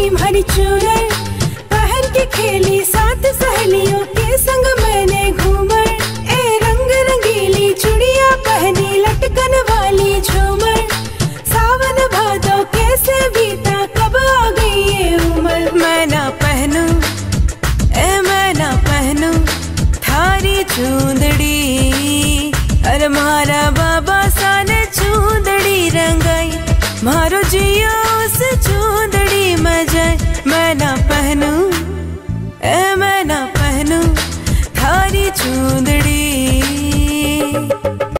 Cream हरी चूनर पहन के खेली साथ सहेलियों के संग मैंने घूमर। ए रंग रंगीली चूड़ियां पहनी लटकन वाली झूमर। सावन भादो कैसे बीता कब आ गई ये उम्र। मैं ना पहनूं मैं ना पहनूं थारी चूंदड़ी। अरे मारा बाबा साने चूंदड़ी रंगाई मारो जियो उस चूंदड़ी में जाए। मैं ना पहनूं मैं ना पहनूं थारी चूंदड़ी।